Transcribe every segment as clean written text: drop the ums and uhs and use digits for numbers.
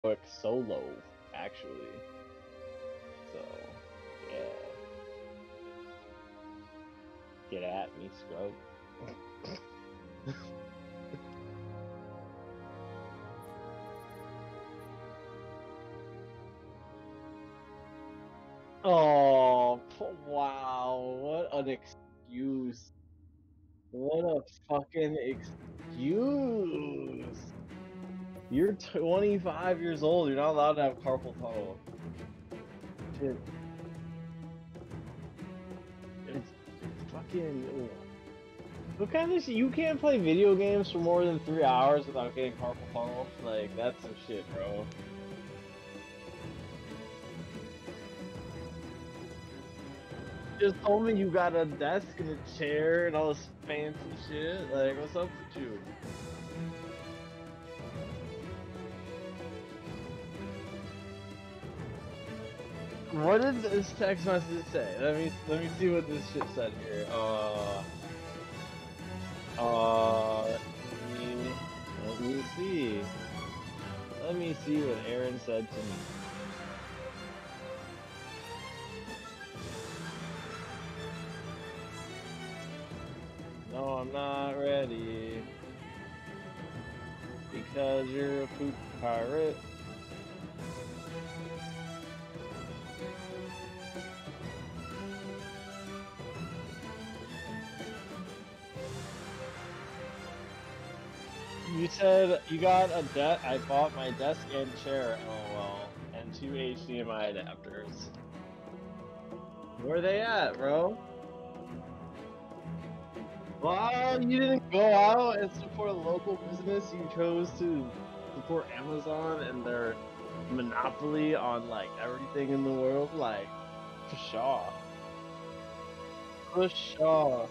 quick solo, actually. So, yeah. Get at me, scrub. Oh, wow. What an excuse. What a fucking excuse. You're 25 years old. You're not allowed to have carpal tunnel. Shit. It's fucking. What kind of shit? You can't play video games for more than 3 hours without getting carpal tunnel? Like, that's some shit, bro. Just told me you got a desk and a chair and all this fancy shit. Like, what's up with you? What did this text message say? Let me see what this shit said here. Let me see. Let me see what Aaron said to me. No, I'm not ready. Because you're a poop pirate. You said you got a desk. I bought my desk and chair, lol, and 2 HDMI adapters. Where are they at, bro? Well, you didn't go out and support a local business. You chose to support Amazon and their monopoly on like everything in the world. Like, pshaw, pshaw,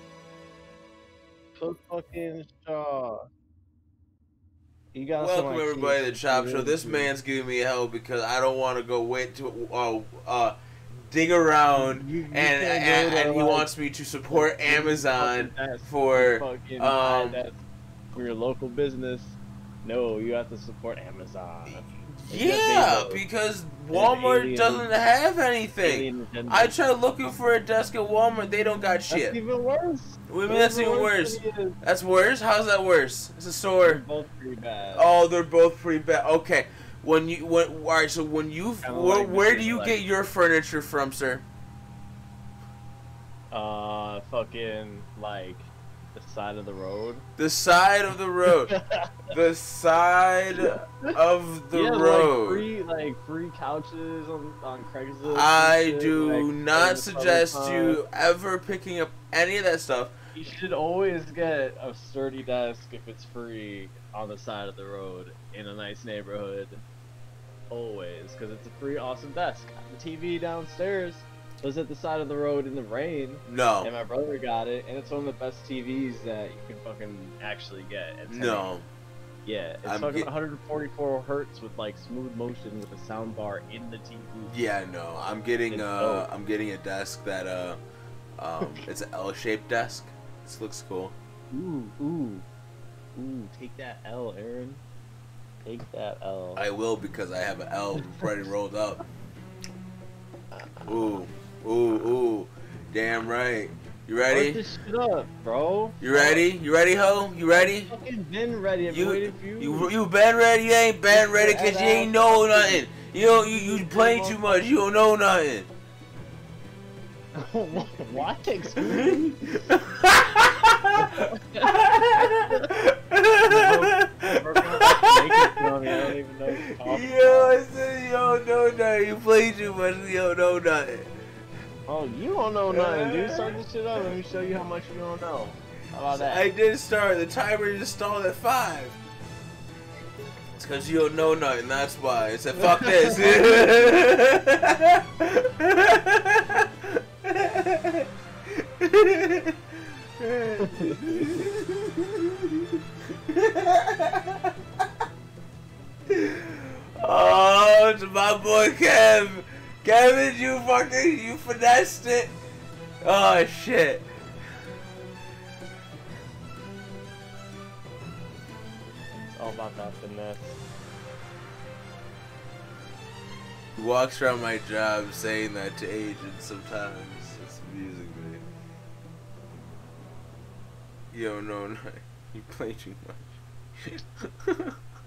fucking shaw. You got some Welcome everybody to the IKEA Chop Show. This man's giving me hell because I don't want to go wait to dig around and he wants me to support Amazon for for your local business. No, you have to support Amazon. Yeah, because Walmart doesn't have anything. I tried looking for a desk at Walmart, they don't got shit. That's even worse. What do you mean that's even worse? That's worse? How's that worse? It's a store. They're both pretty bad. Oh, they're both pretty bad. Okay. Alright, so when you where do you get your furniture from, sir? Fucking like the side of the road. The side of the road. The side of the road. Like free couches on Craigslist. I do not suggest you ever picking up any of that stuff. You should always get a sturdy desk if it's free on the side of the road in a nice neighborhood. Always, because it's a free, awesome desk. The TV downstairs was at the side of the road in the rain. No. And my brother got it, and it's one of the best TVs that you can fucking actually get. No. Yeah, it's fucking 144 hertz with like smooth motion with a sound bar in the TV. Yeah, no. I'm getting a desk that it's an L-shaped desk. This looks cool. Ooh, take that L, Aaron. Take that L. I will, because I have an L already rolled up. Ooh. Damn right. You ready? Start this shit up, bro. You ready? You ready, ho? You ready? I've fucking been ready. I've waited for you. You been ready? You ain't been ready because you ain't know nothing. You playing too much. You don't know nothing. What? Excuse me? Yo, I said you don't know nothing. You play too much. You don't know nothing. Oh, you don't know nothing, dude. Start this shit up. Let me show you how much you don't know. How about that? I did start. The timer just stalled at 5. It's because you don't know nothing. That's why. I said, fuck this. Oh, to my boy Kev. Kevin, you finessed it. Oh shit. It's all about that finesse. He walks around my job saying that to agents sometimes. It's amusing me. Yo, no, you play too much.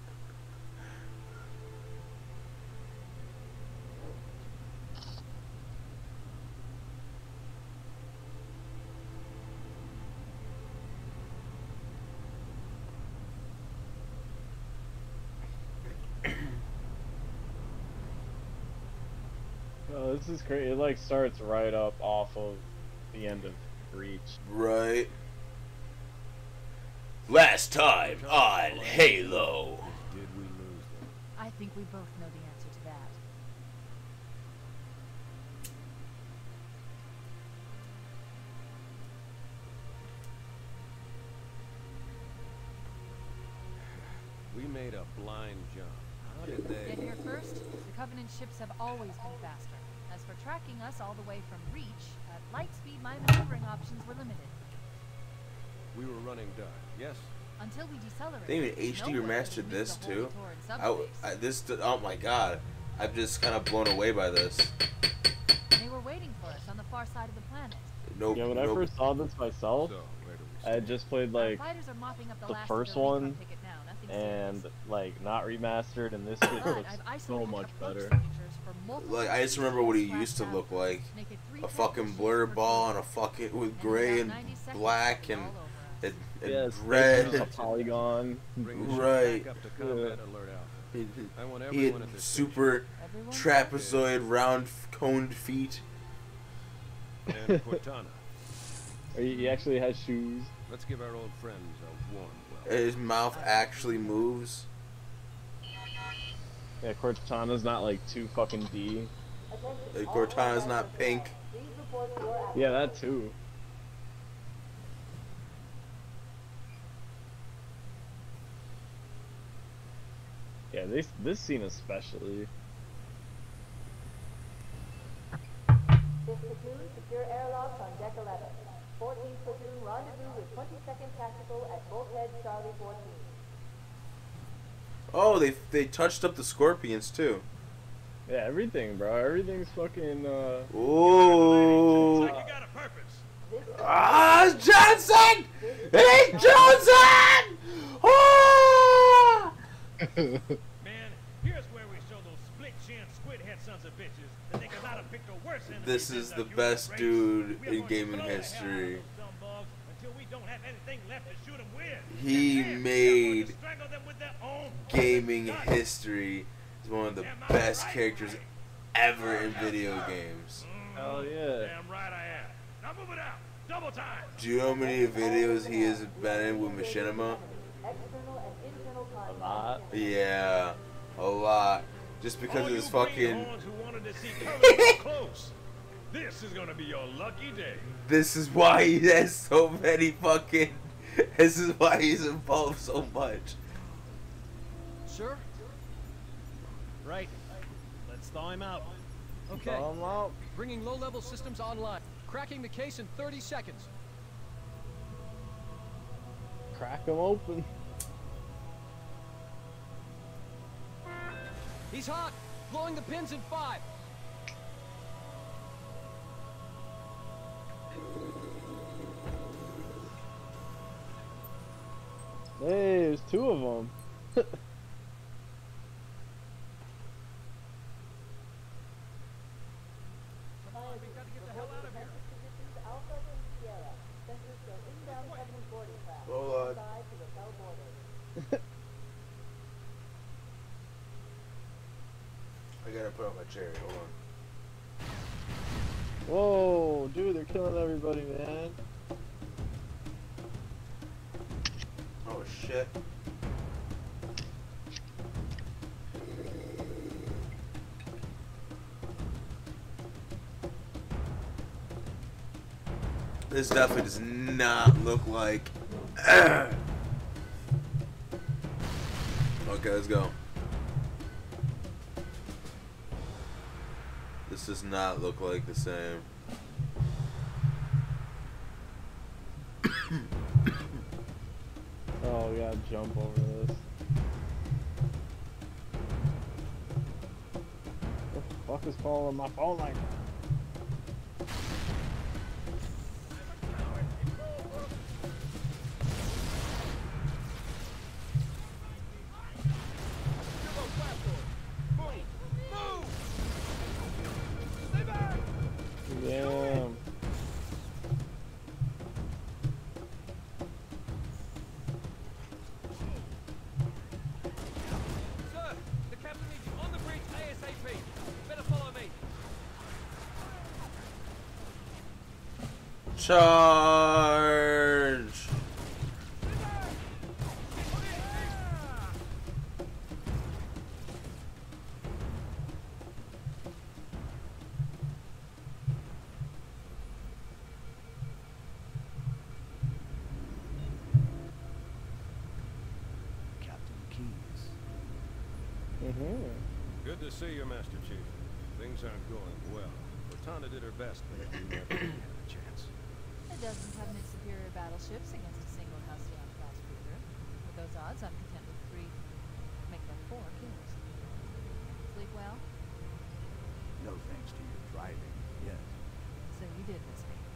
Oh, this is crazy. It like starts right up off of the end of Reach. Right. Last time on Halo. Did we lose them? I think we both know the answer to that. We made a blind jump. How did Get they? here first? The Covenant ships have always been faster. As for tracking us all the way from Reach, at light speed my maneuvering options were limited. We were running dark. Yes. Until we decelerated. They even HD no one remastered could this reach the too. holy subspace. Oh my god. I'm just kind of blown away by this. They were waiting for us on the far side of the planet. Nope. Yeah, when I nope. first saw this myself, So where do we I had just played like Fighters are mopping up the the last first of their recon one, ticket now. Nothing and serious. like not remastered, and this just But looks I've so isolated much approach better. signatures for multiple Like I just remember what he splash used to look pads. like. Make it three A fucking package blur per ball person. and a fucking with And in gray about and 90 seconds, black it's and all over us. and Yeah, it's red. a polygon. Bring the ship Right. back up to combat alert alpha. I want He everyone had at this super Everyone? trapezoid round coned feet. station. And Cortana. He actually has shoes. Let's give our old friends a warm welcome. His mouth actually moves. Yeah, Cortana's not like too fucking D. Cortana's not pink. Yeah, that too. Yeah, this scene especially. This platoon, secure airlocks on deck 11. 14th platoon, rendezvous with 22nd Tactical at Bulkhead Charlie 14. Oh, they touched up the scorpions too. Yeah, everything, bro. Everything's fucking. Ooh. You got a purpose. Ah, it's Johnson! It ain't Johnson! Ah! Man, here's where we show those split-chin, squid-head sons of bitches that they could not have picked a worse enemy This than is the human best race. dude We are in going to gaming blow the hell out of history. those scumbugs until we don't have anything left to shoot 'em with. He And then we are going made to strangle them with their own gaming guts. history. He's one of the best characters ever in video games. Hell yeah. Damn right I am. Now move it out. Double time. Do you know how many videos he has been in with Machinima? External and internal A contact. lot. Yeah, a lot. Just because All of his you fucking. greenhorns who wanted to see colors up close. This is gonna be your lucky day. This is why he has so many fucking. This is why he's involved so much. Sure. Right. Let's thaw him out. Okay. Thaw 'em out. Bringing low-level systems online. Cracking the case in 30 seconds. Crack them open. He's hot. Blowing the pins in 5. Hey, there's two of them. We've got to get the hell out of here. Positions Alpha and Sierra. Sensors show inbound Covenant boarding craft. Hold on. Inside to repel boarders. I gotta put on my cherry. Hold on. Whoa, dude, they're killing everybody, man. Oh shit. This definitely does not look like. Okay, let's go. This does not look like the same. Oh, we gotta jump over this. Fuck is calling on my phone like that? Damn. Sir, the captain needs you on the bridge ASAP. Better follow me. Charge! Captain Keyes. Good to see you, Master Chief. Things aren't going well. Cortana did her best, but we never really had a chance. A dozen Covenant superior battleships against a single Halcyon-class cruiser. With those odds, I'm content with 3, make that 4 kills. Sleep well? No thanks to your driving, yes. So you did miss me.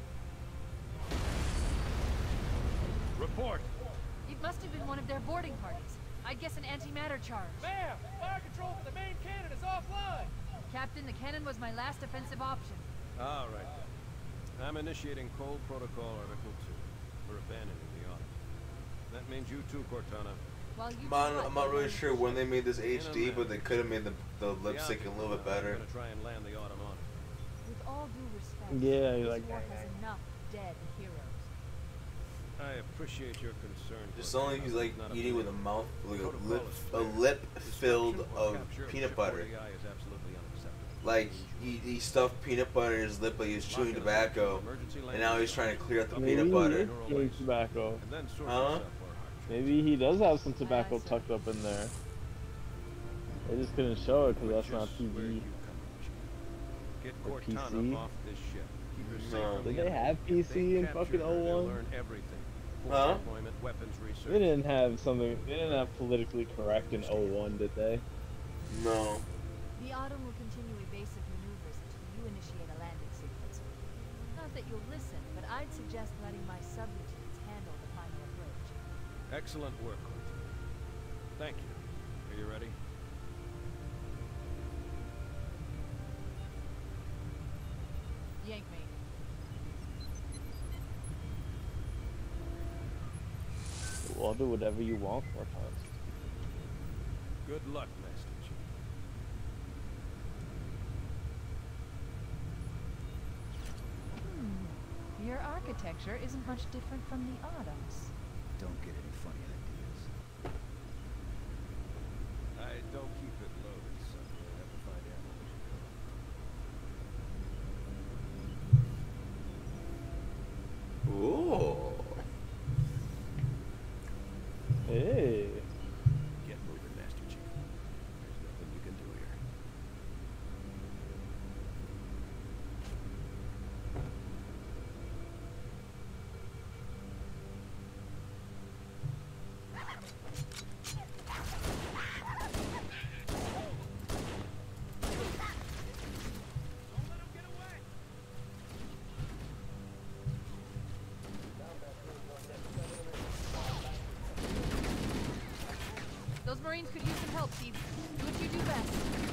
Report! It must have been one of their boarding parties. I'd guess an antimatter charge. Ma'am, fire control for the main cannon is offline. Captain, the cannon was my last offensive option. All right, then. I'm initiating Cole Protocol Article 2 for abandoning the Autumn. That means you too, Cortana. While you I'm not really sure when they made this HD, but they could have made the lip sync a little bit better. I'm gonna try and land the Autumn on it. With all due respect, Yeah, you're this like, war has enough dead heroes. I appreciate your concern. Just Cortana, only he's like not a eating with a problem. mouth, like Protocol is a clear. lip filled Destruction or of capture of peanut Ship butter. 40I is absolutely unacceptable. Like he stuffed peanut butter in his lip like he was chewing tobacco, and now he's trying to clear out the maybe peanut he butter. is chewing tobacco. And then sort Huh? yourself for a hard trip. Maybe he does have some tobacco tucked up in there. They just couldn't show it because that's not Just where TV. you come in, Chief. Get Or Cortana PC? off this ship. Keep her safe No. from Did the they enemy. have If PC they in capture fucking her, they'll 01? learn everything. Force Huh? deployment, weapons research. They didn't have something. They didn't have politically correct in 01, did they? No. The Autumn will continue evasive maneuvers until you initiate a landing sequence. Not that you'll listen, but I'd suggest letting my subroutines handle the final approach. Excellent work, Cortana. Thank you. Are you ready? Yank me. Well, I'll do whatever you want, Cortana. Good luck, Master Chief. Your architecture isn't much different from the Autumn's. Don't get any funny ideas. I don't keep it loaded, so I have to find ammo as you go. Ooh. Hey. Get moving, Master Chief. There's nothing you can do here. Those Marines could use some help, Steve. Do what you do best.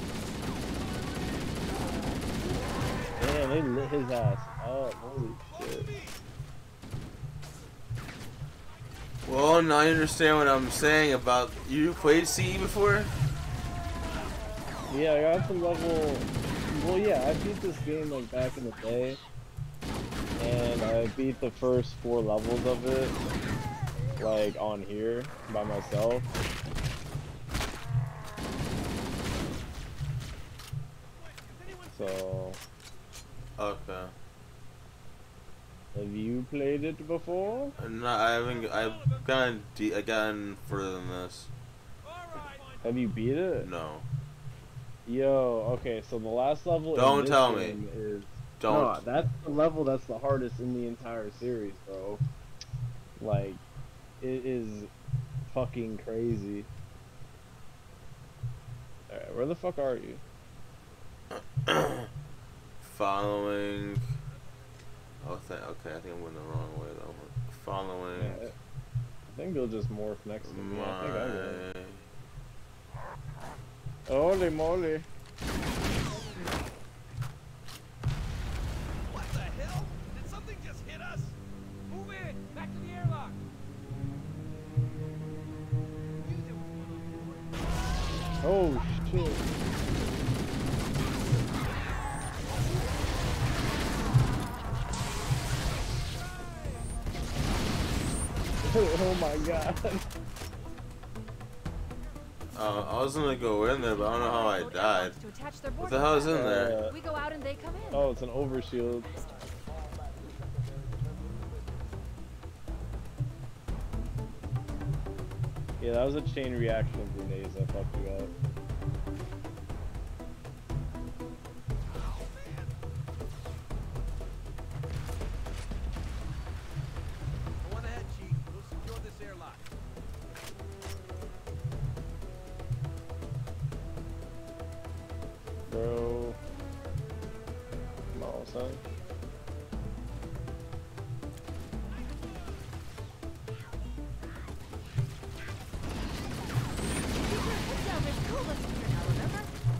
Man, they lit his ass up. Holy shit. Well, now I understand what I'm saying about you played CE before? Yeah, I got to level. Well, yeah, I beat this game like back in the day, and I beat the first 4 levels of it, like on here by myself. So, Okay. have you played it before? No, I haven't. I've gotten further than this. Have you beat it? No. Yo, okay, so the last level. in Don't this tell me. game Is, Don't. No, that's the level that's the hardest in the entire series, bro. Like, it is fucking crazy. Alright, where the fuck are you? Following. Okay, I think I'm going the wrong way though. Following. Yeah, I think they'll just morph next to me. I think I will. Holy moly. What the hell? Did something just hit us? Move in! Back to the airlock! Oh shit. Oh my god. I was gonna go in there, but I don't know how I died. To attach their What boarding the hell is in pass. there? We go out and they come in. Oh, it's an overshield. Yeah, that was a chain reaction of grenades that fucked you up. Go on ahead, Chief. We'll secure this airlock. Bro. Come on, son. Yeah, there's two of us in here now, remember?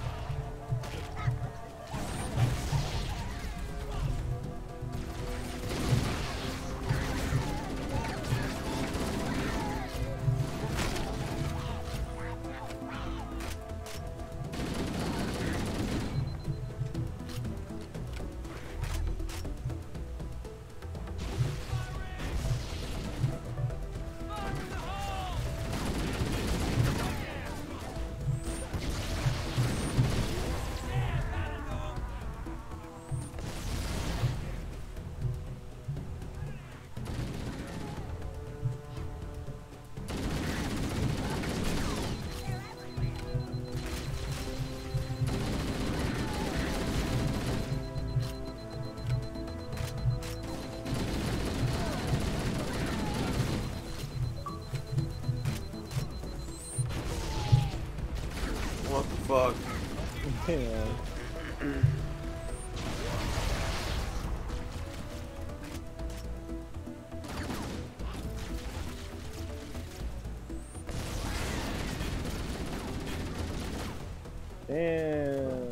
What the fuck? Yeah. Damn.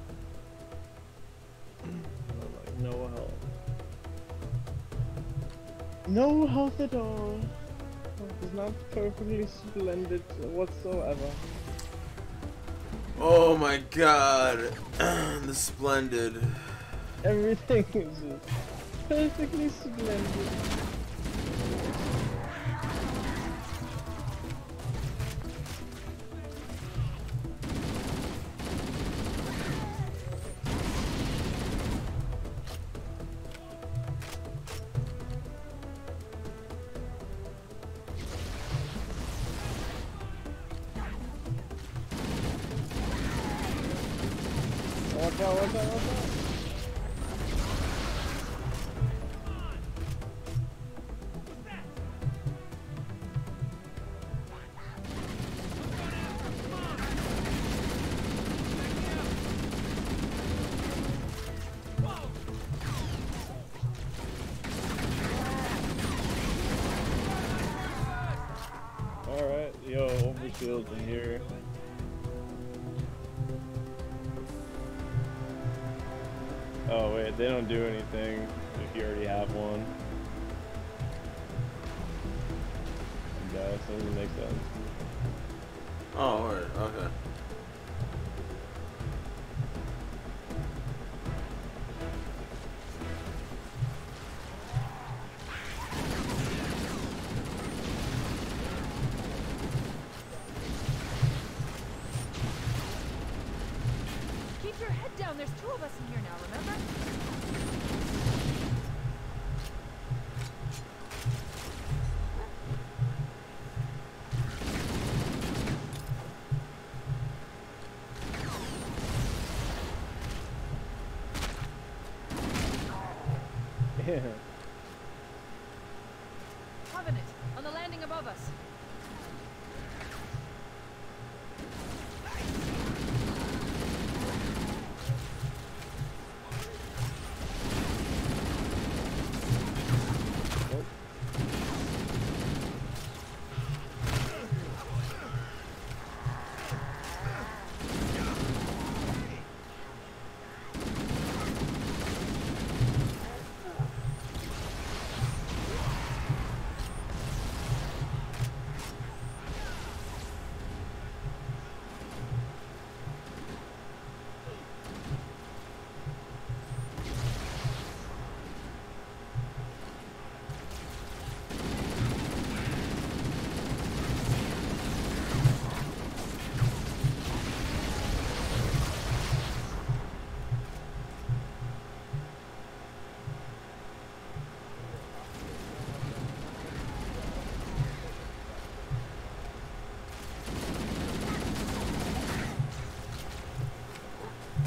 Like no health. No health at all. It's not perfectly splendid whatsoever. Oh my god. The splendid. Everything is just perfectly splendid. Watch out, watch out, watch out. Alright, yo, overshield's in here. Oh wait, they don't do anything if you already have one. Yeah, so it makes sense. Oh, word. Okay. Keep your head down. There's two of us in here now, remember? Yeah. Covenant, on the landing above us.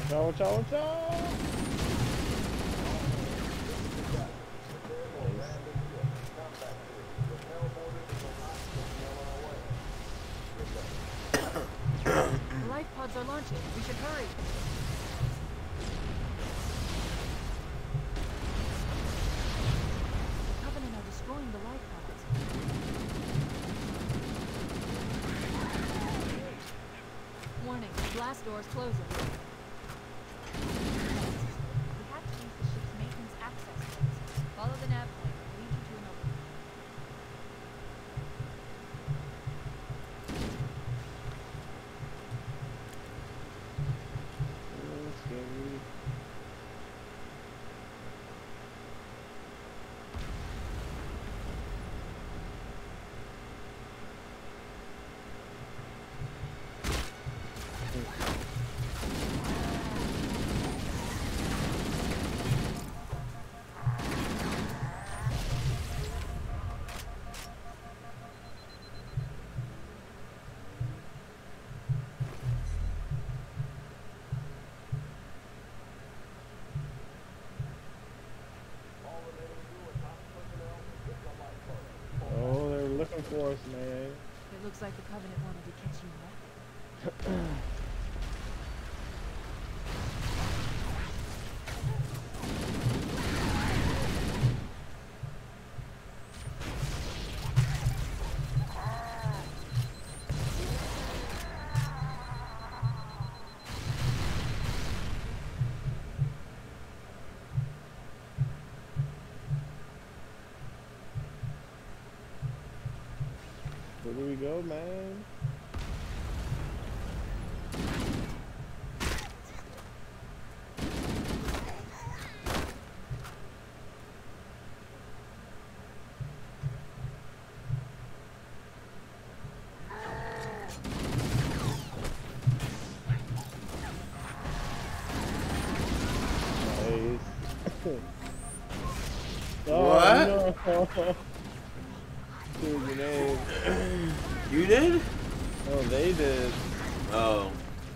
Ciao, ciao, ciao. The life pods are launching. We should hurry. The Covenant are destroying the life pods. Warning, blast doors closing. We have to use the ship's maintenance access codes. Follow the nav point. It'll lead you to an opening. Oh, they're looking for us, man. It looks like the Covenant wanted to catch you now. Where do we go, man? Nice. What? No. Dude, grenade. You did? Oh, they did. Oh.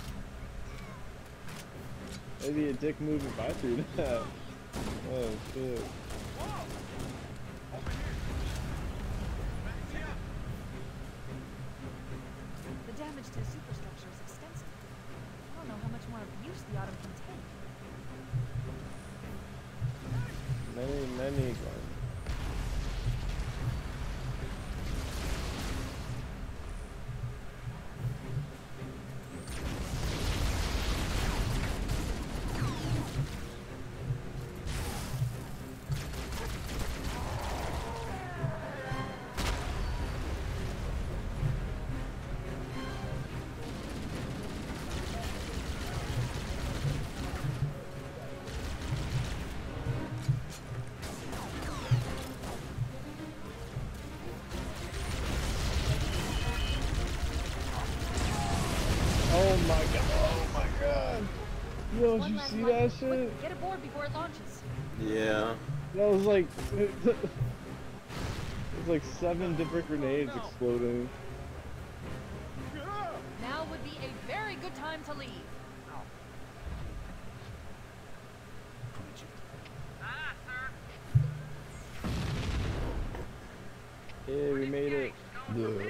Maybe a dick move if I threw that. Oh, shit. The damage to the superstructure is extensive. I don't know how much more abuse the Autumn can take. Many guns. Oh my god. Yo, did One you last see light. that Quick, shit? get aboard before it launches. Yeah. That was like... There's like 7 different grenades exploding. Now would be a very good time to leave. Yeah, we made it. Yeah. We're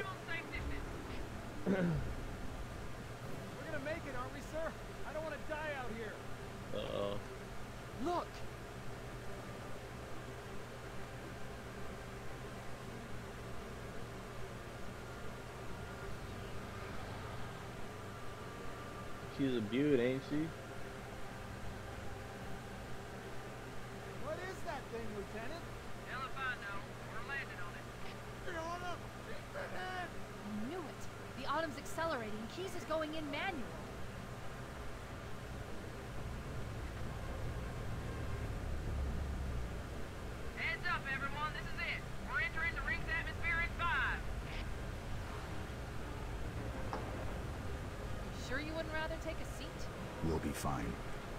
gonna make it, aren't we, sir? I don't want to die out here. Uh-oh. Look! She's a beaut, ain't she? What is that thing, Lieutenant? Hell if I know. We're landing on it. You're on a Superman! I knew it. The Autumn's accelerating. Keys is going in manual. Heads up, everyone. This is it. We're entering the ring's atmosphere in 5. Sure you wouldn't rather take a seat? We'll be fine.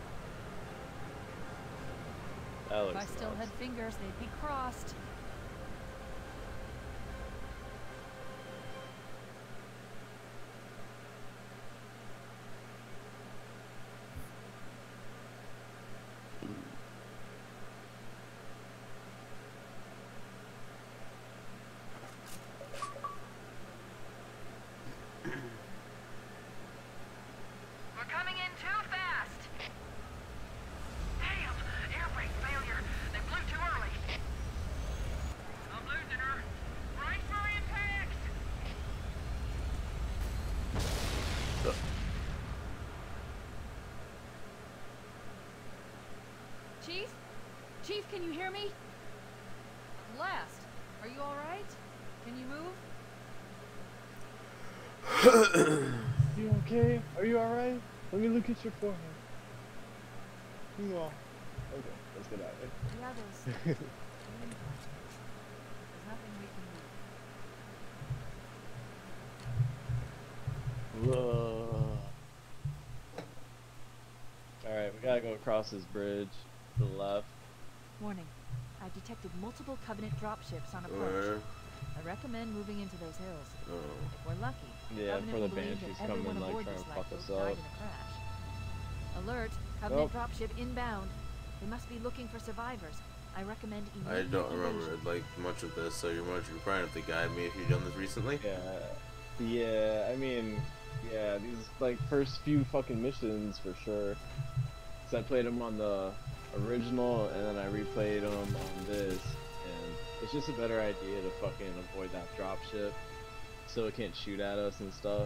That If looks I still nuts. had fingers, they'd be crossed. Chief, can you hear me? At last. Are you alright? Can you move? You okay? Are you alright? Let me look at your forehead. You are. Okay, let's get out of here. The others. There's nothing we can do. Whoa. Alright, we gotta go across this bridge to the left. Warning. I've detected multiple Covenant dropships on approach. I recommend moving into those hills. If we're lucky, Yeah, Covenant for the will believe Banshees that coming, everyone like, aboard trying this to fuck lifeboat us died up. in a crash. Alert! Covenant dropship inbound. They must be looking for survivors. I recommend I immediate don't remember evasion. like much of this, so you're probably have to guide me if you've done this recently. Yeah, I mean, yeah, these like first few fucking missions for sure. Cause I played them on the original and then I replayed them on this, and it's just a better idea to fucking avoid that dropship, so it can't shoot at us and stuff.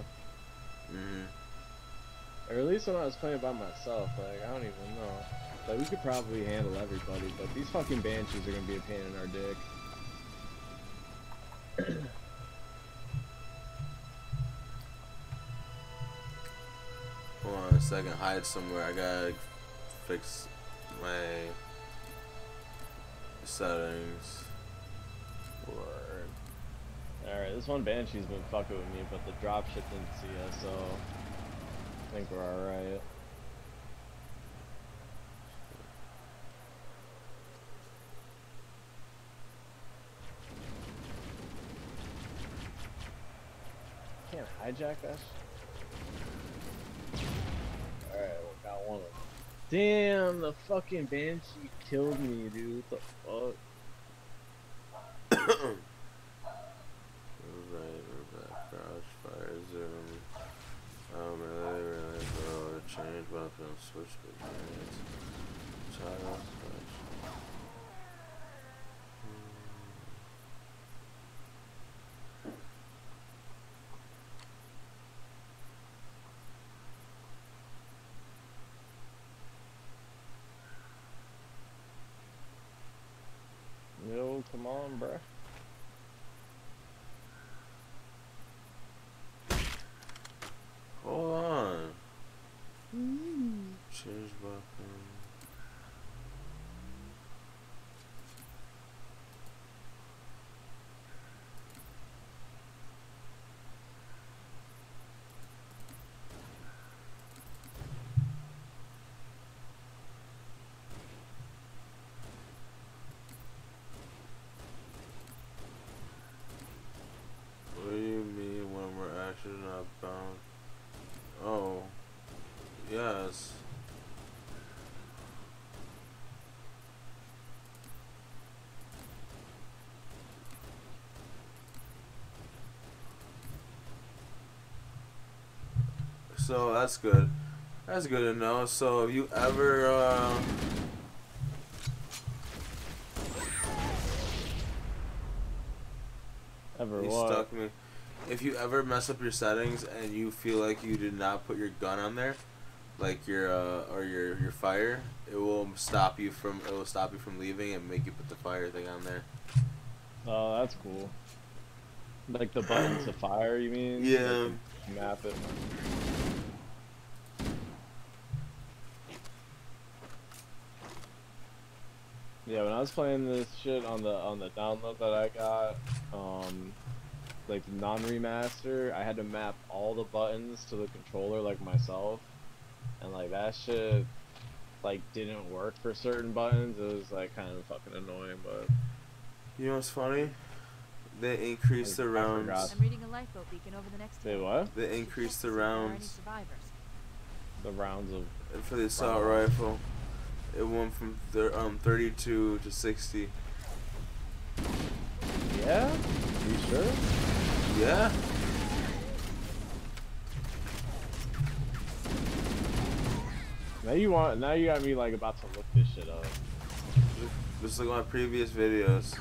Or at least when I was playing by myself, like I don't even know. Like we could probably handle everybody, but these fucking Banshees are gonna be a pain in our dick. Hold on a second, hide somewhere. I gotta fix my settings. Alright, this one Banshee's been fucking with me, but the dropship didn't see us, so I think we're alright. Can't hijack that shit. Alright, we got one of them. Damn, the fucking Banshee killed me, dude. What the fuck? We're back. Crouch, fire, zoom. Really, bro. Change weapon, switch begins. Toggle, switch. Yo, come on, bruh. Hold on. Change weapon. What do you mean when we're actually not bound? Oh, yes. So that's good. That's good to know. So if you ever Ever you what? stuck me. If you ever mess up your settings and you feel like you did not put your gun on there, like your or your fire, it will stop you from leaving and make you put the fire thing on there. Oh, that's cool. Like the button to fire, you mean? Yeah. Like map it. Yeah, when I was playing this shit on the download that I got, like non-remaster, I had to map all the buttons to the controller like myself, and like that shit like didn't work for certain buttons. It was like kind of fucking annoying, but You know what's funny? They increased the rounds. I'm reading a lifeboat beacon over the next Say hill. what? They increased the Check to see if there are any rounds survivors. The rounds of for the assault rifle. It went from 32 to 60. yeah? You sure? Yeah. Now you got me like about to look this shit up. Just look at my previous videos.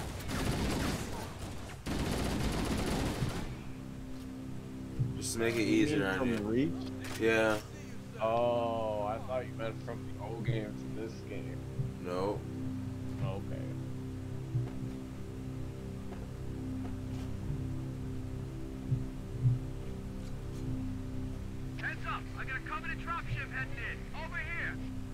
Just to make it You easier mean on from you. Reach? Yeah. Oh, I thought you meant from the old game to this game. No. Okay. Heads up! I got a Covenant dropship heading in. Over here.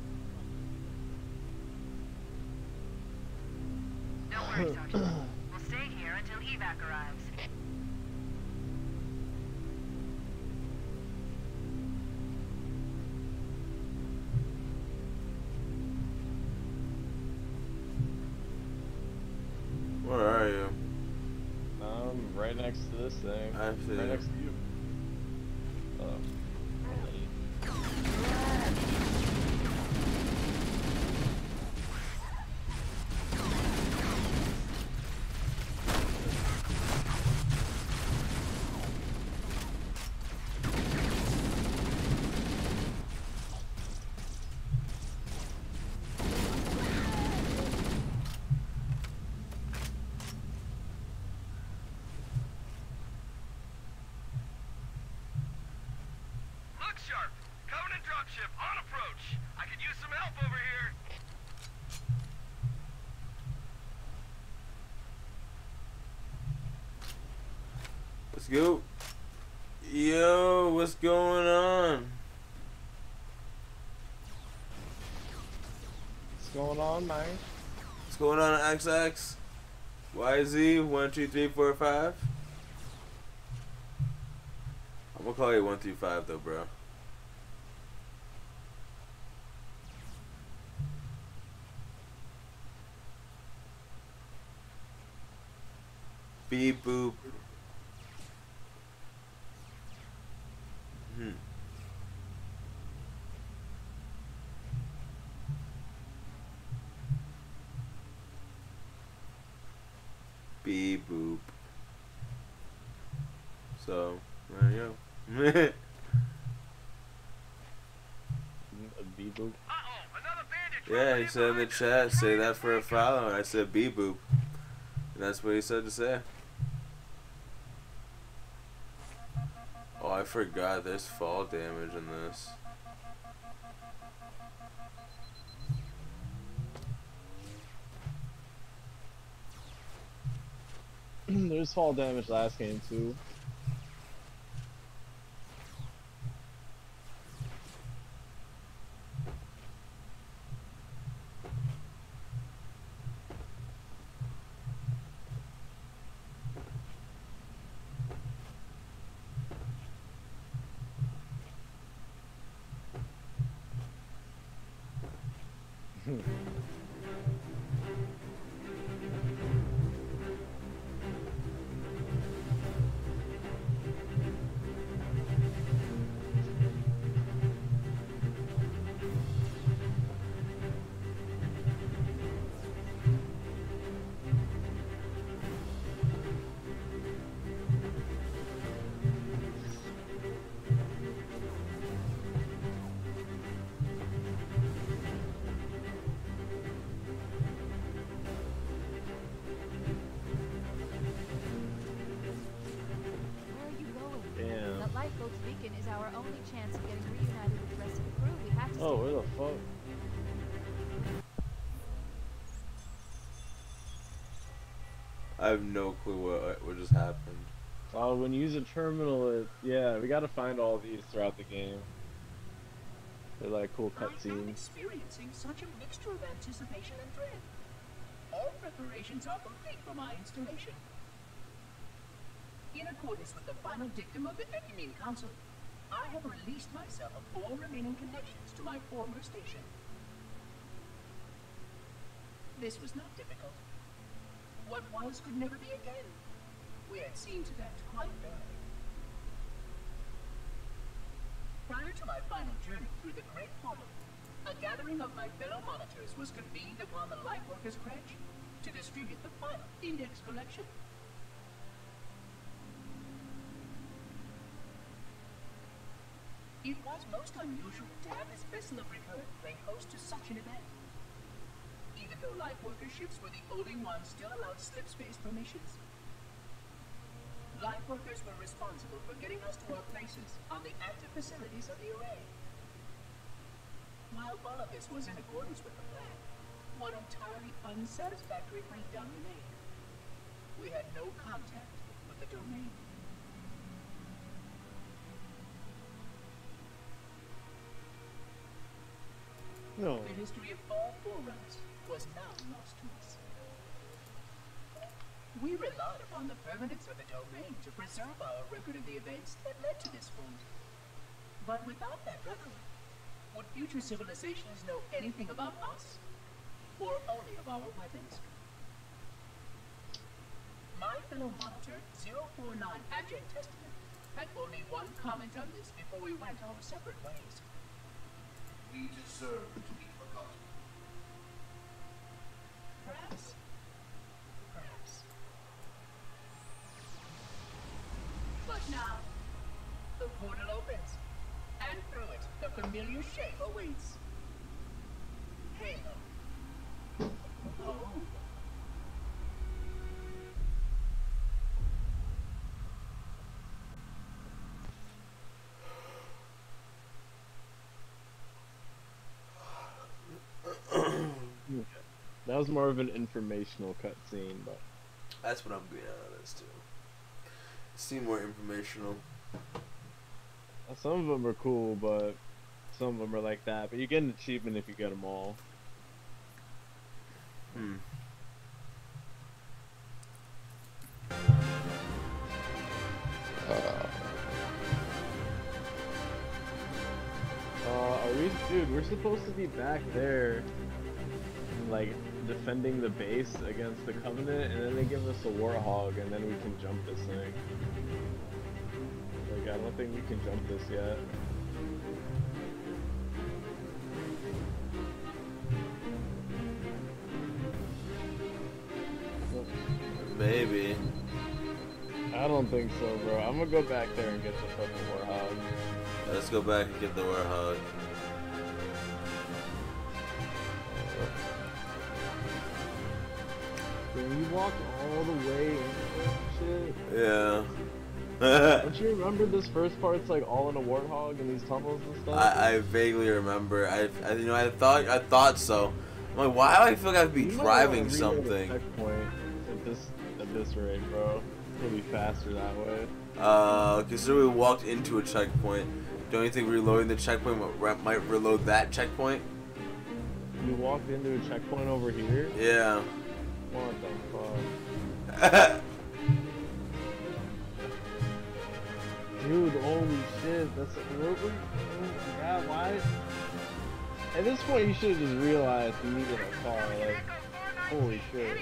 Don't worry, Sergeant. We'll stay here until evac arrives. Where are you? Right next to this thing. I see. Right next to you. Look sharp! Covenant dropship on approach. I could use some help over here. Let's go. Yo, what's going on? What's going on, man? What's going on, XX? YZ 1 2 3 4 5. I'm gonna call you 1 through 5 though, bro. Beep boop. Beep boop. So, there you go. B boop. Uh-oh, another bandit. Yeah, he said in the chat, say that for a follow, and I said beep boop. And that's what he said to say. Oh, I forgot there's fall damage in this. There's fall damage last game too. Where are you going? Damn. That lifeboat's beacon is our only chance of getting reunited with the rest of the crew. We have to Oh, stay where the fuck? I have no clue what just happened. Oh, when you use a terminal, yeah, we gotta find all these throughout the game. They're like cool I am cutscenes. experiencing such a mixture of anticipation and dread. All preparations are complete for my installation. In accordance with the final dictum of the Ecumene Council, I have released myself of all remaining connections to my former station. This was not difficult. What was could never be again. We had seen to that quite early. Prior to my final journey through the Great Portal, a gathering of my fellow monitors was convened upon the Lightworkers' Crèche to distribute the final index collection. It was most unusual to have this vessel of Recurrent play host to such an event. Even though Lightworker ships were the only ones still allowed slip-space permissions. Lightworkers were responsible for getting us to our places on the active facilities of the array. While all of this was in accordance with the plan, one entirely unsatisfactory breakdown remained. We had no contact with the domain. No. The history of all Forerunners was now lost to us. We relied upon the permanence of the domain to preserve our record of the events that led to this point. But without that record, would future civilizations know anything about us? Or only of our weapons? My fellow monitor, 049 Adject Testament, had only one comment on this before we went our separate ways. We deserve to be forgotten. Perhaps. Perhaps. But now, the portal opens, and through it, the familiar shape awaits. Halo. Home. That was more of an informational cutscene, but That's what I'm being out of this too. Seem more informational. some of them are cool, but some of them are like that. But you get an achievement if you get them all. Dude, we're supposed to be back there, like, defending the base against the Covenant, and then they give us a Warthog, and then we can jump this thing. Like, I don't think we can jump this yet. Maybe. I don't think so, bro. I'm gonna go back there and get the fucking Warthog. Let's go back and get the Warthog. When you walked all the way into shit. Yeah. Don't you remember this first part's like all in a Warthog and these tunnels and stuff? I vaguely remember. I thought so. I'm like, why do I feel like I'd be driving something? Checkpoint at this rate, bro. It'll be faster that way. Considering we walked into a checkpoint, don't you think reloading the checkpoint might reload that checkpoint? We walked into a checkpoint over here? Yeah. What the fuck? Dude, holy shit, that's yeah, why? At this point you should have just realized we needed a car, like, holy shit.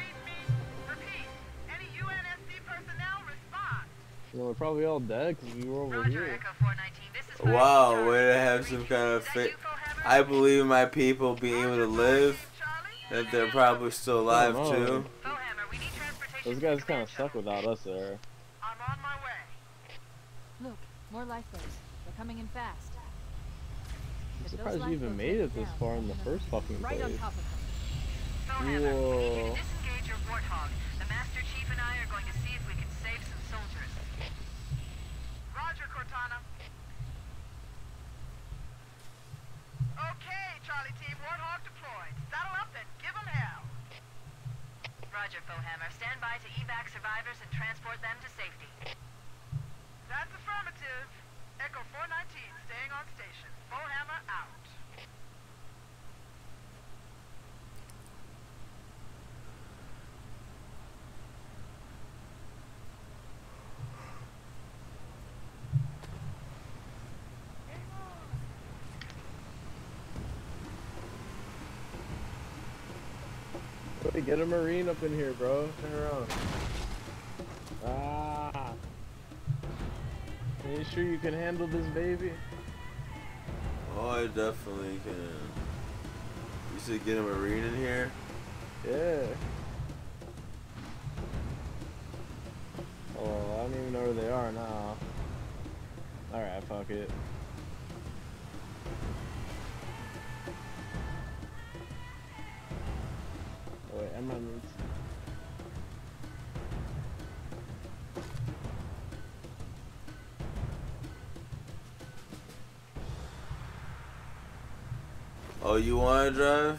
You know, we're probably all dead because we were over here. Wow, way to have some kind of I believe in my people being able to live, that they're probably still alive too. Those guys kind of suck without us there. I'm on my way. Look, more lifeboats. They're coming in fast. I'm surprised you even made it this far in the first fucking place. Right on top of them. Whoa. We need to disengage your Warthog. The Master Chief and I are going to see if we can save some soldiers. Roger, Cortana. Okay, Charlie Team, Warthog deployed. Saddle up and give them hell. Roger, Foehammer. Stand by to evac survivors and transport them to safety. That's affirmative. Echo 419 staying on station. Foehammer out. Get a Marine up in here, bro. Turn around. Ah. Are you sure you can handle this baby? Oh, I definitely can. You said get a Marine in here? Yeah. Oh, I don't even know where they are now. Alright, fuck it. Oh, wait, I'm on this. Oh, you want to drive?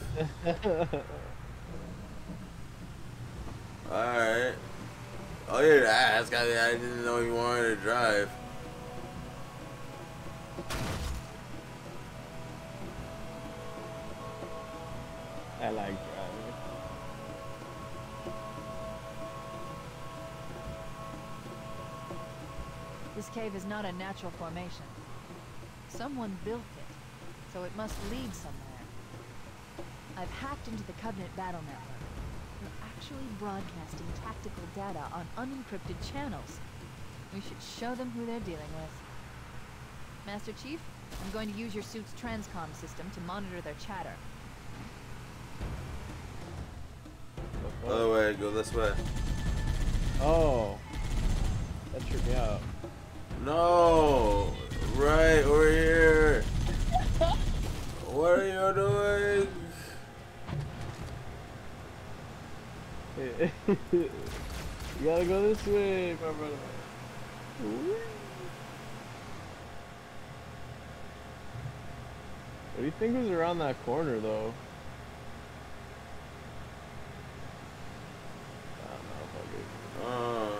Alright. Oh, you're ass. I didn't know you wanted to drive. I like driving. This cave is not a natural formation. Someone built it, so it must lead somewhere. I've hacked into the Covenant battle network. They're actually broadcasting tactical data on unencrypted channels. We should show them who they're dealing with. Master Chief, I'm going to use your suit's transcom system to monitor their chatter. Other way, go this way. Oh. That tripped me out. No! Right over here! What are you doing? You gotta go this way, my brother. What do you think was around that corner, though? I don't know, fuck it.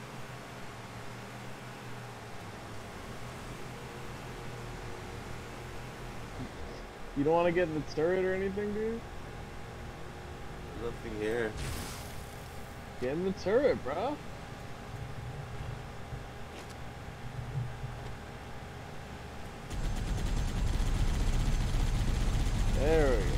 You don't want to get in the turret or anything, dude? Nothing here. Get in the turret, bro. There we go.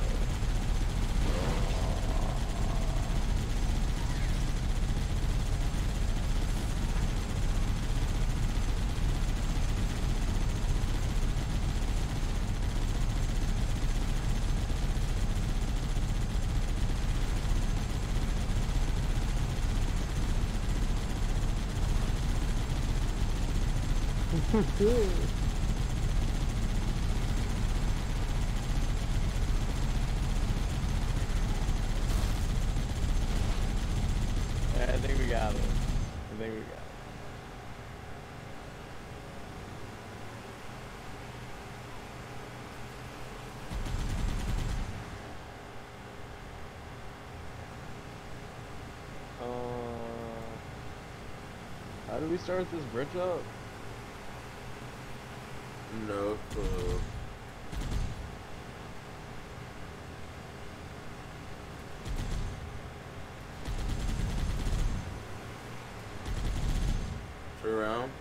Yeah, I think we got it. I think we got it. How do we start this bridge up? No clue. Turn around.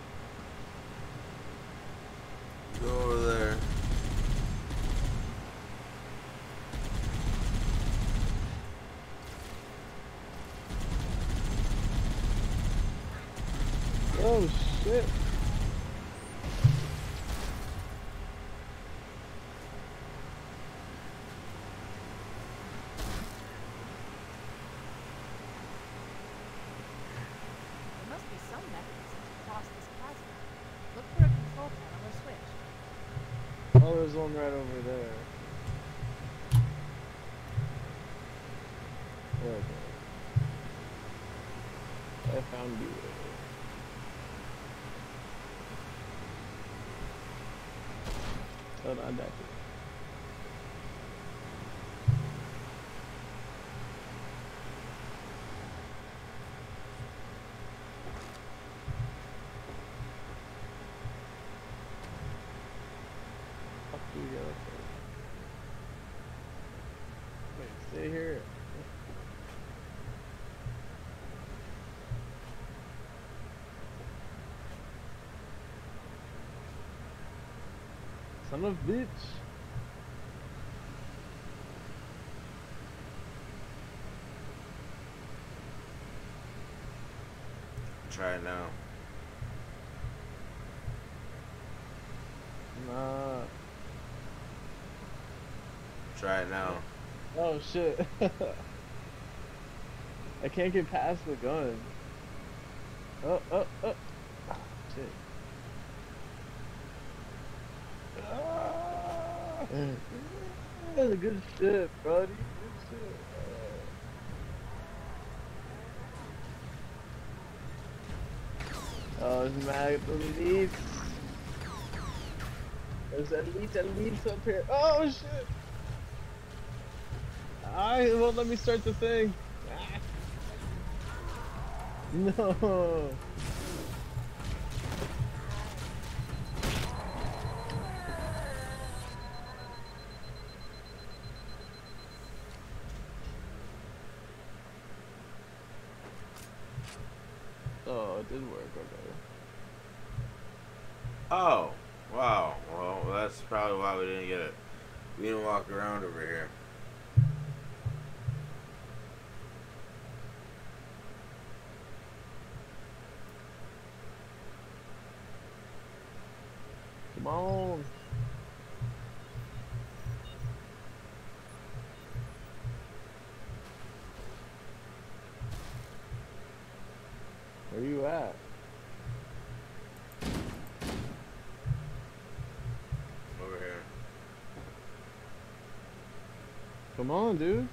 Go over there. Oh shit. There must be some mechanism to cross this chasm. Look for a control panel or switch. Oh, there's one right over there. Okay. I found you. Hold on, that's it. Fuck you, yo. Wait, stay here. Son of a bitch. Try it now. Nah. Try it now. Oh shit. I can't get past the gun. Oh. Shit. That's a good shit, buddy. Good shit. Oh, it's mad elites. There's elites up here. Oh shit. It won't let me start the thing. Ah. No. Oh, it did work, okay. Oh, wow. Well, that's probably why we didn't get it. We didn't walk around over here. Come on. Where you at? Over here. Come on, dude.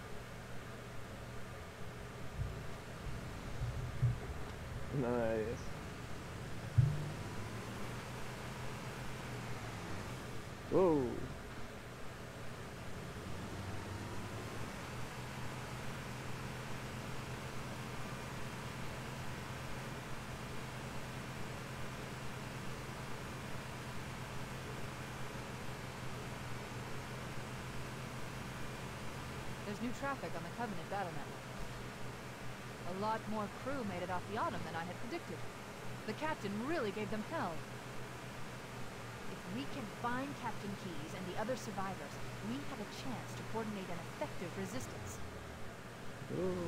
Nice. Whoa. There's new traffic on the Covenant battle network. A lot more crew made it off the Autumn than I had predicted. The captain really gave them hell. If we can find Captain Keyes and the other survivors, we have a chance to coordinate an effective resistance. Ooh.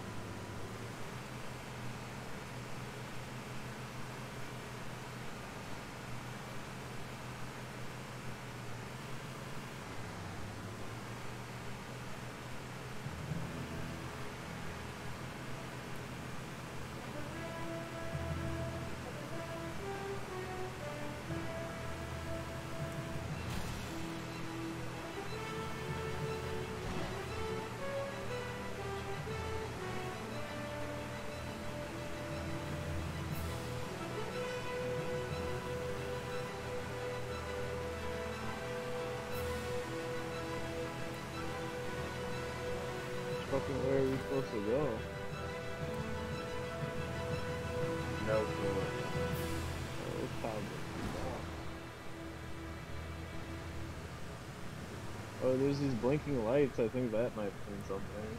Fucking where are we supposed to go? No clue. Oh, it's probably oh, there's these blinking lights. I think that might mean something.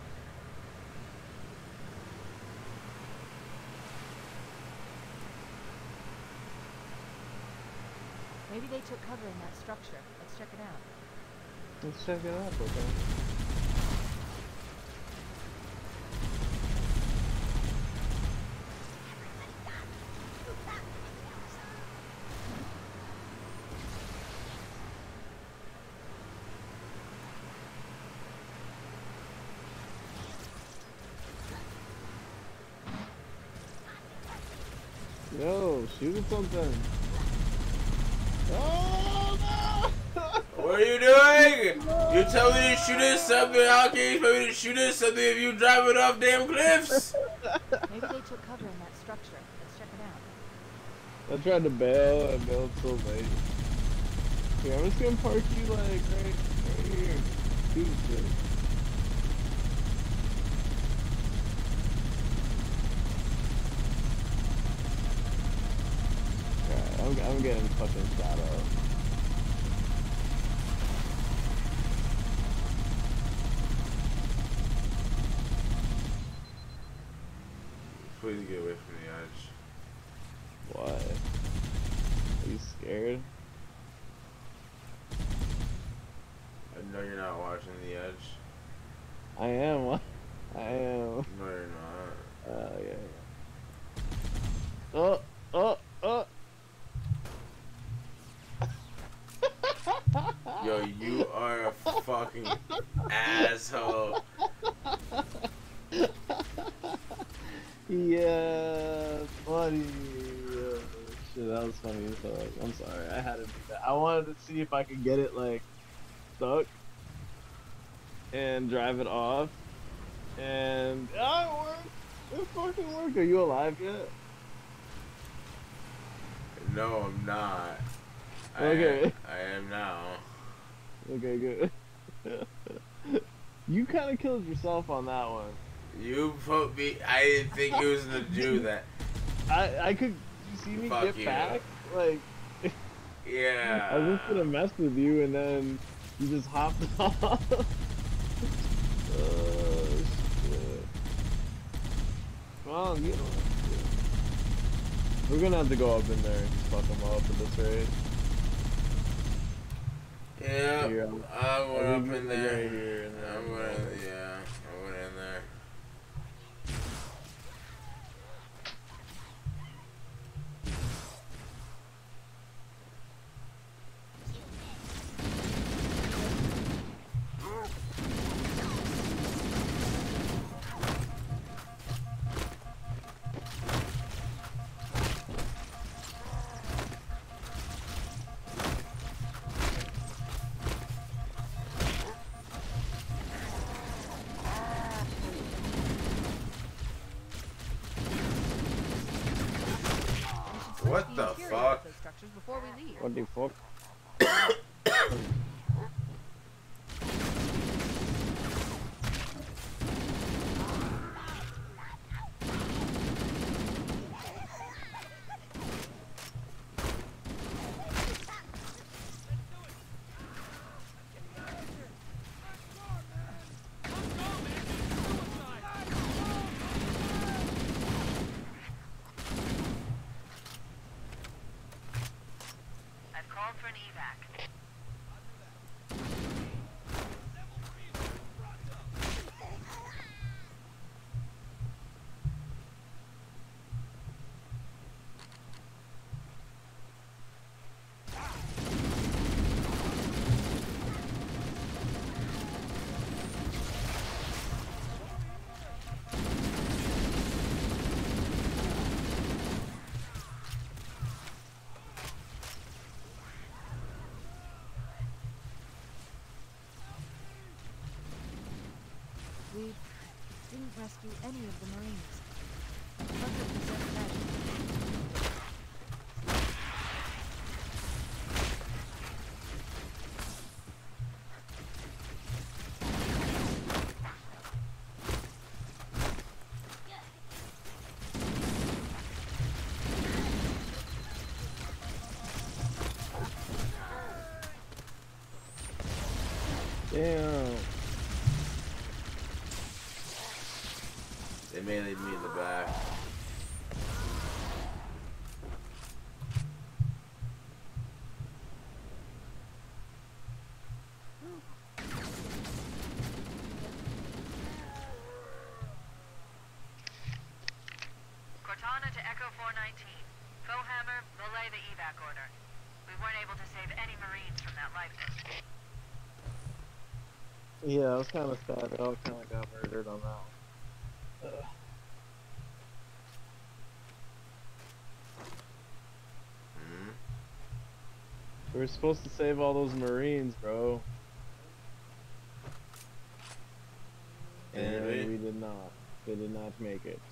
Maybe they took cover in that structure. Let's check it out. Let's check it out, okay? Yo, shoot something. Oh no! What are you doing? You tell me to shoot at something, how can you tell me to shoot at something if you drive it off damn cliffs? Maybe they took cover in that structure. Let's check it out. I tried to bail and bailed so late. Here, I'm just gonna park you like right here. Shoot this. I'm getting fucking shot up. Please get away from the edge. Why? Are you scared? I know you're not watching the edge. I am. I am. No, you're not. Yeah. Oh. Yo, you are a fucking asshole. Yeah, funny. Shit, that was funny as fuck. I'm sorry, I had to do that. I wanted to see if I could get it like stuck and drive it off, and it worked. It fucking worked. Are you alive yet? No, I'm not. Okay. I am now. Okay, good. You kind of killed yourself on that one. You put me. I didn't think he was gonna do that. I could. You see me Fuck get you. back? Like, Yeah. I was just gonna mess with you, and then you just hopped off. Shit. Come on, get on. We're gonna have to go up in there and just fuck them up at this rate. Yeah. Here, I'm going up in there. Right here, and then I'm going. Yeah. I'm going in there. What the fuck? Those structures before we leave. What the fuck? I've called for an evac. We didn't rescue any of the Marines. 100% casualty. Damn. They may leave me in the back. Cortana to Echo 419. Fohammer, relay the evac order. We weren't able to save any Marines from that lifeboat. Yeah, I was kind of sad. They all kind of got murdered on that one. We were supposed to save all those Marines, bro. And Did we? we did not. They did not make it.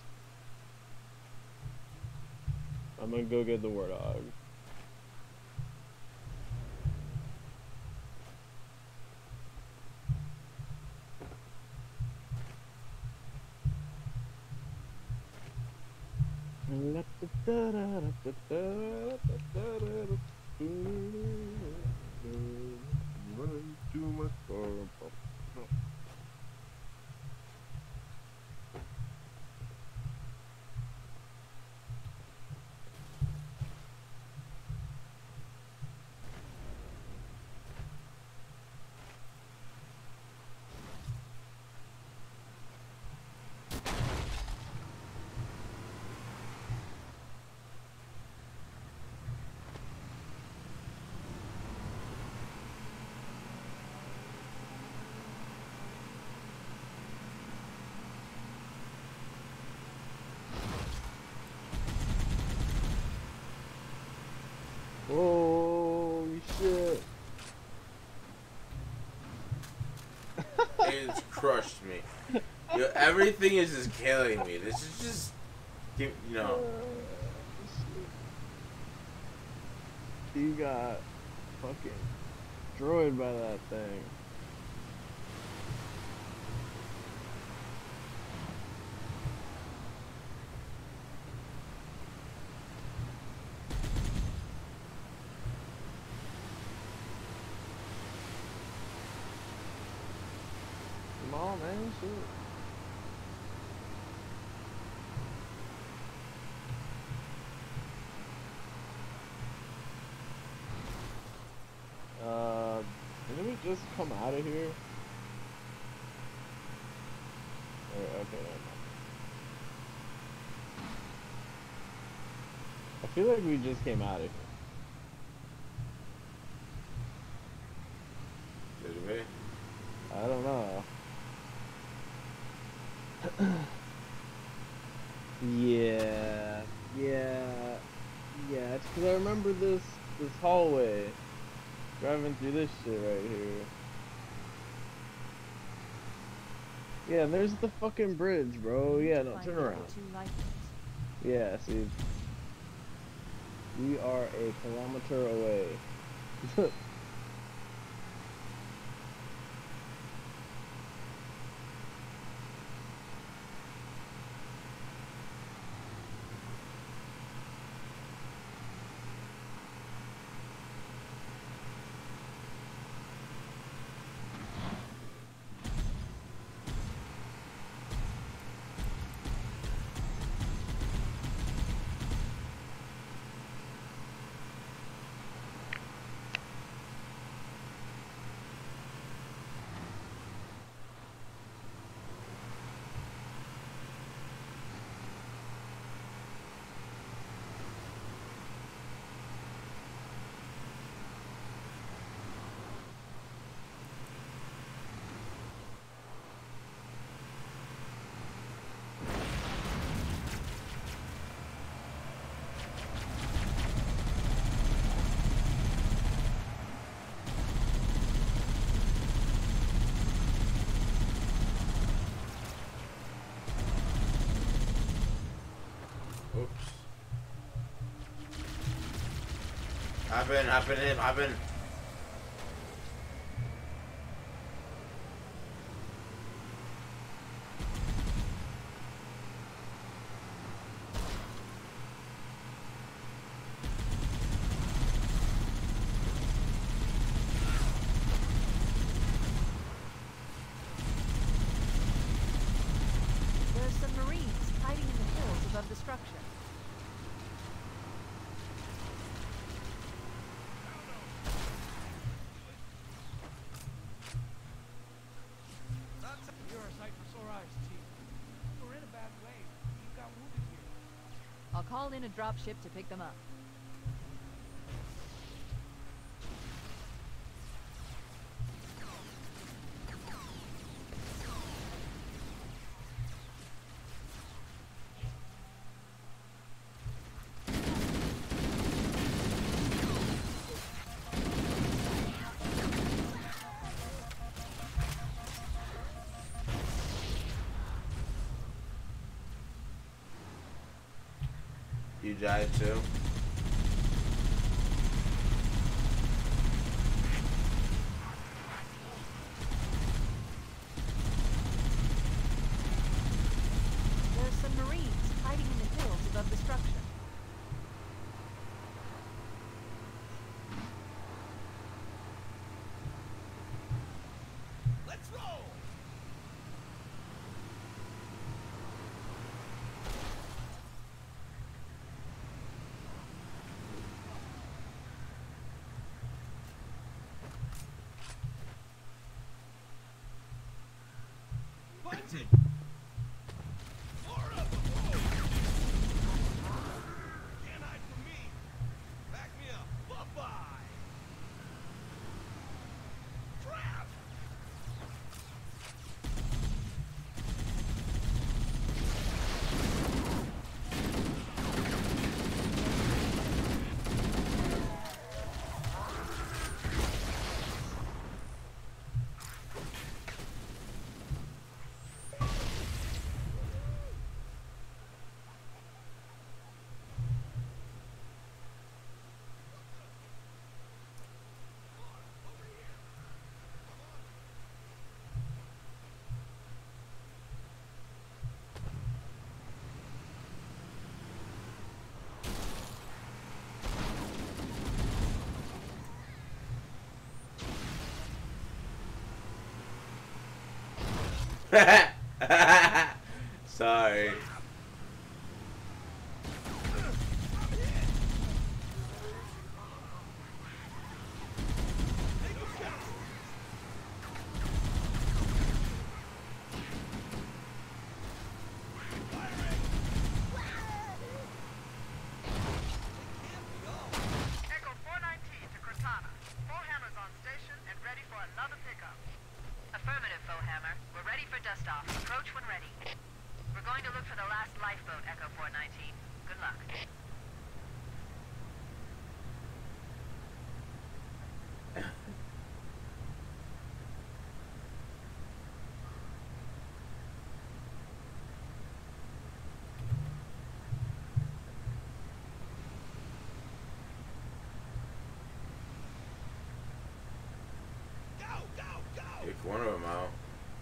I'm gonna go get the Warthog. Run to my car. Holy shit. It's crushed me. Yo, everything is just killing me. This is just, you know. You got fucking destroyed by that thing. Come on, man. Shit. Didn't we just come out of here? Okay, never mind. I feel like we just came out of here. Did we? I don't know. Yeah, it's because I remember this hallway. Driving through this shit right here. Yeah, and there's the fucking bridge, bro. Yeah, no, turn around. Yeah, see. We are a kilometer away. Oops. Hop in. There's some Marines hiding in the hills above the structure. You're a sight for sore eyes, Chief. We're in a bad way. You got wounded here. I'll call in a dropship to pick them up. You died too? There's some Marines hiding in the hills above the structure. Let's roll! Bunted! More of them! Can't hide from me! Back me up! Bye-bye! Trap! Sorry. Echo 419 to Cortana. Foehammer's on station and ready for another pickup. Affirmative, Foehammer. We're ready for dust-off. Approach when ready. We're going to look for the last lifeboat, Echo 419. Good luck. Kick one of them out.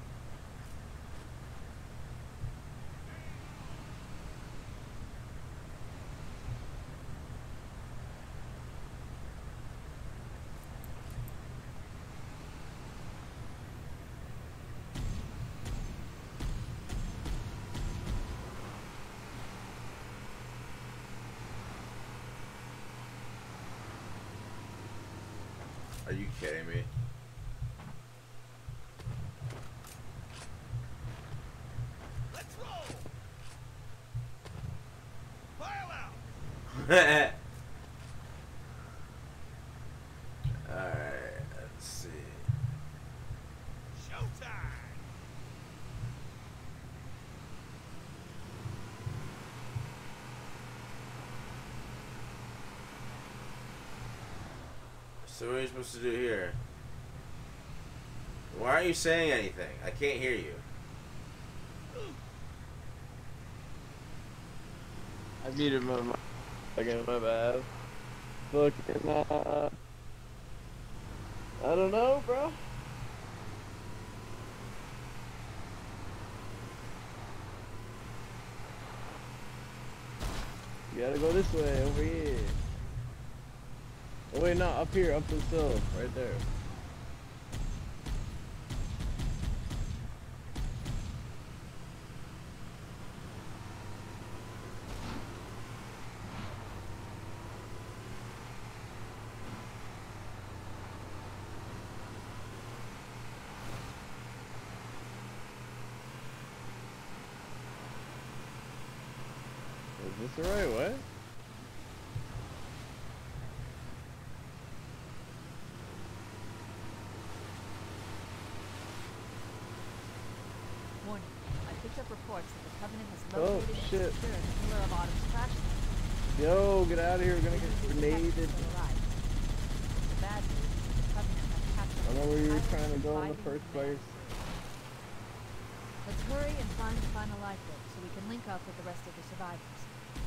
Are you kidding me? Let's roll! Pile out! Alright, let's see. Showtime! So what are you supposed to do here? Why aren't you saying anything? I can't hear you. I muted my mic. Again, my bad. Fucking, I don't know, bro. You gotta go this way, over here. Oh wait, no, up here, up this hill, right there. Is this the right way? Warning. I picked up reports that the Covenant has Oh, located and shit. secured the Pillar of Autumn's crash site. Yo, get out of here, we're gonna get The grenaded. still alive. The bad news is the Covenant has captured I don't know where you were the trying to go in pilot the first surviving place. Let's hurry and find the final lifeboat so we can link up with the rest of the survivors.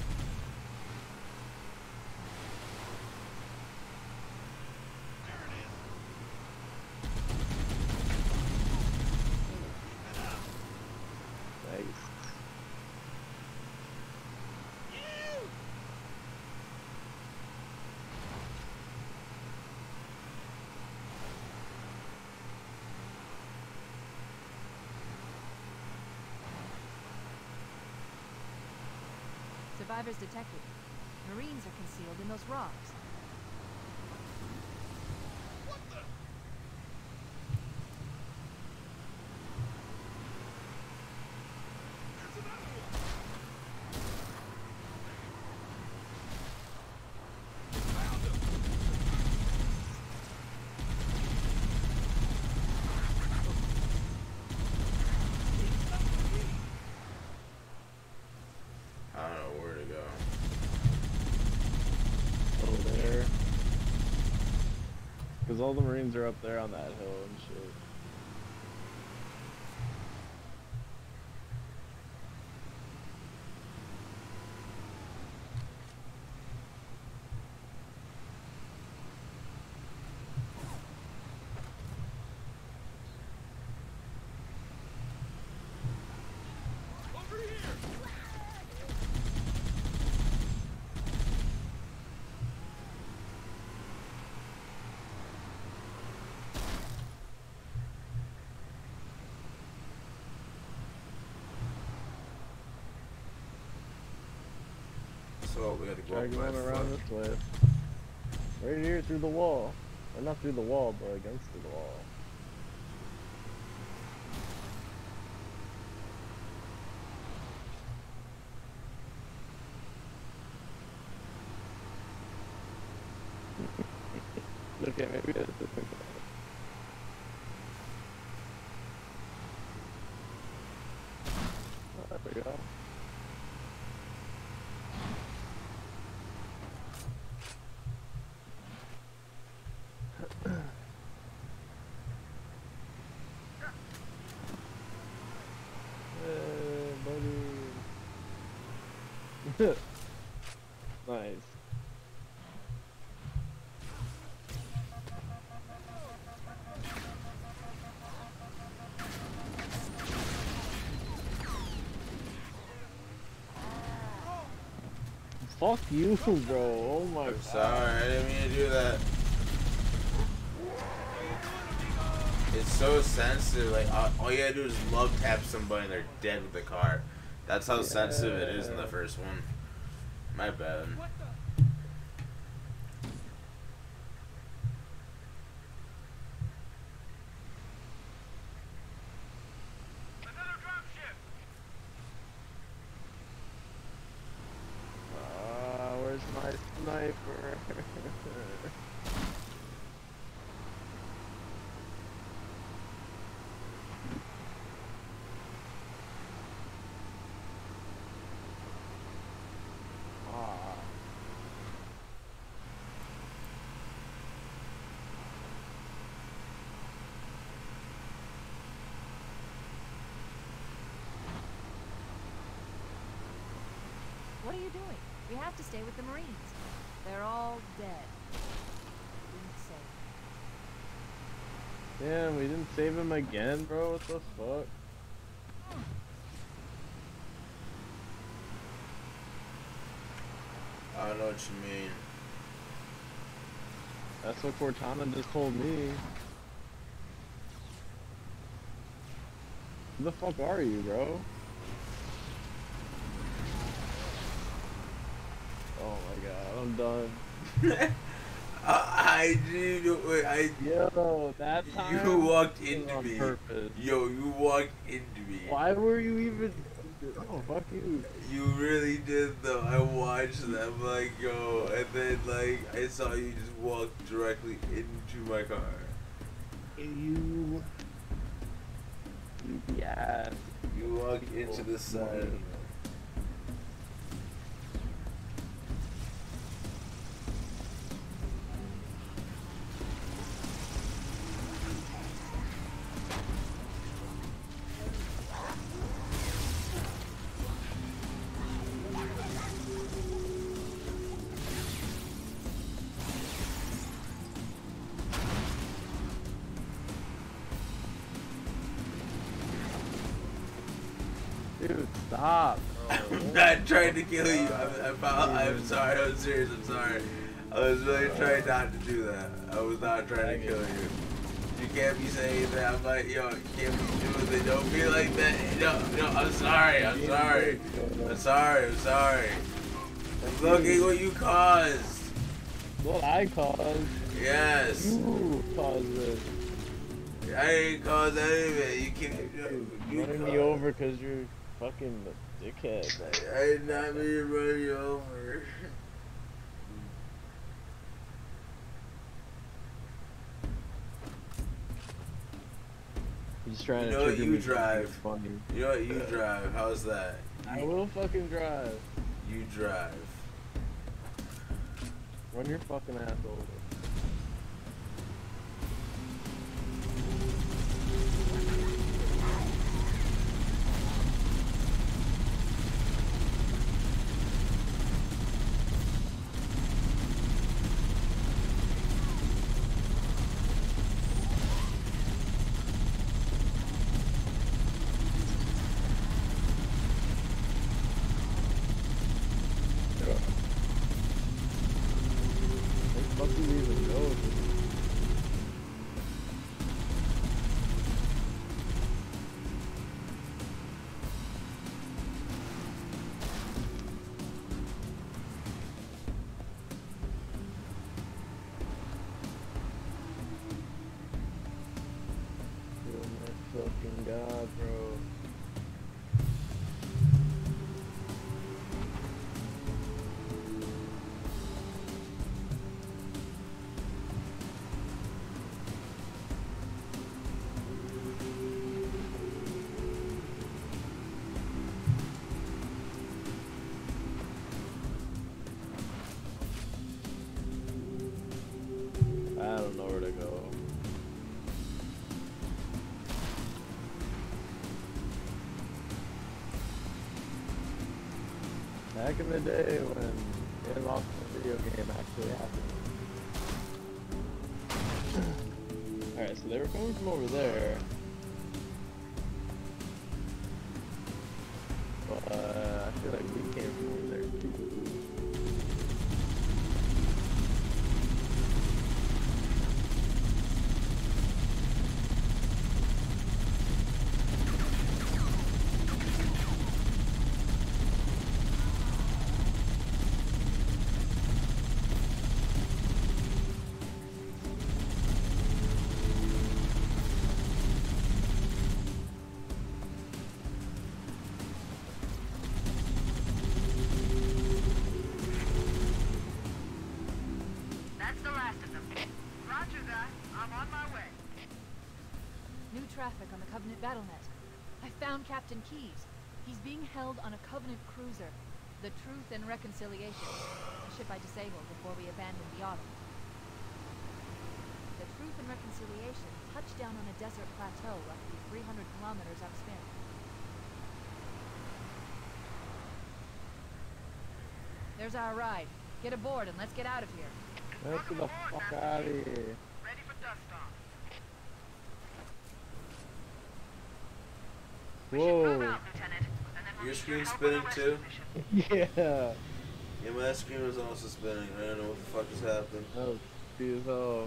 Nice. Survivors detected. Marines are concealed in those rocks. I don't know where to go. Over there. Because all the Marines are up there on that hill and shit. Oh, we gotta go Try up by going around foot. this way. Right here through the wall. Or not through the wall, but against the wall. Okay, maybe it's this way. Oh, there we go. Hey, buddy. Nice. Fuck you, bro. Oh my I'm god. sorry, I didn't mean to do that. It's so sensitive. Like all you gotta do is love tap somebody and they're dead with the car. That's how sensitive it is in the first one. My bad. Where's my sniper? Ah. What are you doing? We have to stay with the Marines. They're all dead. Didn't save. Damn, we didn't save him again, bro. What the fuck? I don't know what you mean. That's what Cortana just told me. Who the fuck are you, bro? Oh my god, I'm done. I did. Wait, Yo, that time. You walked into on me. purpose. Yo, you walked into me. Why were you even? Oh, fuck you. You really did though. I watched them like yo, and then like I saw you just walk directly into my car. You yes. You walked into the side. Dude, stop. I'm not trying to kill you. I'm sorry. I'm serious. I'm sorry. I was really trying not to do that. I was not trying to kill you. You can't be saying that. I'm like, yo, you can't be doing it. Don't be like that. No, I'm sorry. I'm sorry. I'm sorry. I'm sorry. Look at what you caused. What I caused? Yes. You caused it. I didn't cause any of it. You can't. You Running me over because you're fucking a dickhead. I did not mean to run you over. He's trying You to know what trigger you me drive. funny. You know what you drive. How's that? I will fucking drive. You drive. Run your fucking ass over. Fuck you, god, bro. I don't know where to go. Back in the day when getting lost in a video game actually happened. Alright, so they were coming from over there. But I feel like we came from over there too. That's the last of them. Roger that. I'm on my way. New traffic on the Covenant Battlenet. I found Captain Keyes. He's being held on a Covenant cruiser, the Truth and Reconciliation, a ship I disabled before we abandoned the Autumn. The Truth and Reconciliation touched down on a desert plateau roughly 300 kilometers upspin. There's our ride. Get aboard and let's get out of here. Let's get the fuck out of here. Ready for dust off. Whoa. Move out, Lieutenant, and then we'll Your need screen's help on the spinning rest too? of the mission. Yeah. Yeah, my screen was also spinning. I don't know what the fuck is happening. Oh, see as hell.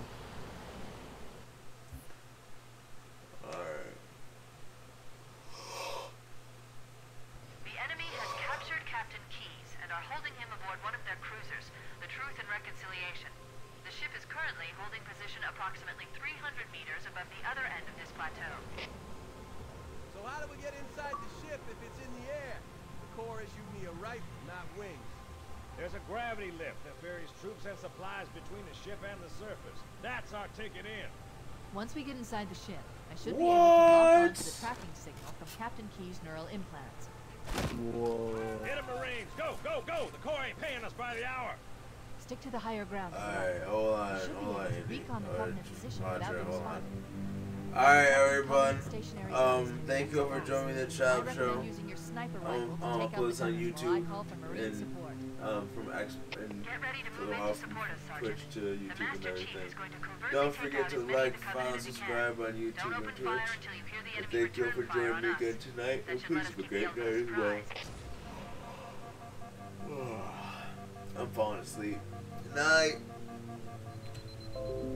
Alright. The enemy has captured Captain Keyes and are holding him aboard one of their cruisers, the Truth and Reconciliation. The ship is currently holding position approximately 300 meters above the other end of this plateau. So how do we get inside the ship if it's in the air? The Corps issued me a rifle, not wings. There's a gravity lift that ferries troops and supplies between the ship and the surface. That's our ticket in. Once we get inside the ship, I should be able to lock onto the What? tracking signal from Captain Keyes' neural implants. Whoa. Hit 'em, Marines! Go, go, go! The Corps ain't paying us by the hour. Stick to the higher ground. Alright, hold on, You should be hold on, able to Andy. recon the Alright, Covenant position without Roger, being hold on. spotted. Alright, everyone. Stationary Thank you for joining me in the I Chop recommend Show. using your sniper I'll rifle to take put out this the on gunners while I YouTube call for Marine and support. from X and Get ready to to move in to off support us, Sergeant. Twitch to The YouTube and Master Chief everything. is going to covertly Don't take forget out to as many like, of the follow, and Covenant as he subscribe can. on YouTube Don't and open fire Twitch. until you hear the And enemy thank you return for fire joining on me us. again tonight. That And should please let us have a keep the great Elves night as well. surprised. I'm falling asleep. Good night.